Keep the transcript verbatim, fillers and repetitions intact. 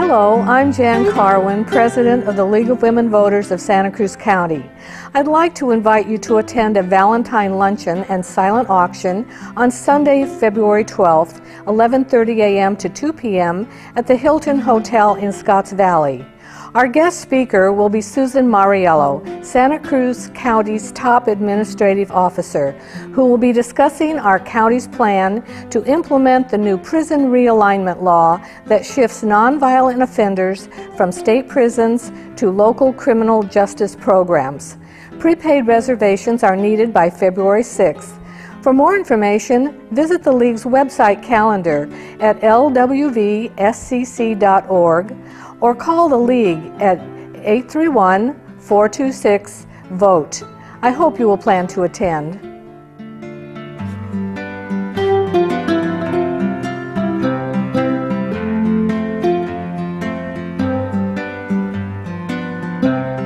Hello, I'm Jan Carwin, President of the League of Women Voters of Santa Cruz County. I'd like to invite you to attend a Valentine Luncheon and Silent Auction on Sunday, February twelfth, eleven thirty a m to two p m at the Hilton Hotel in Scotts Valley. Our guest speaker will be Susan Mariello, Santa Cruz County's top administrative officer, who will be discussing our county's plan to implement the new prison realignment law that shifts nonviolent offenders from state prisons to local criminal justice programs. Prepaid reservations are needed by February sixth. For more information, visit the League's website calendar at l w v s c c dot org or call the League at eight three one, four two six, VOTE. I hope you will plan to attend. Thank you.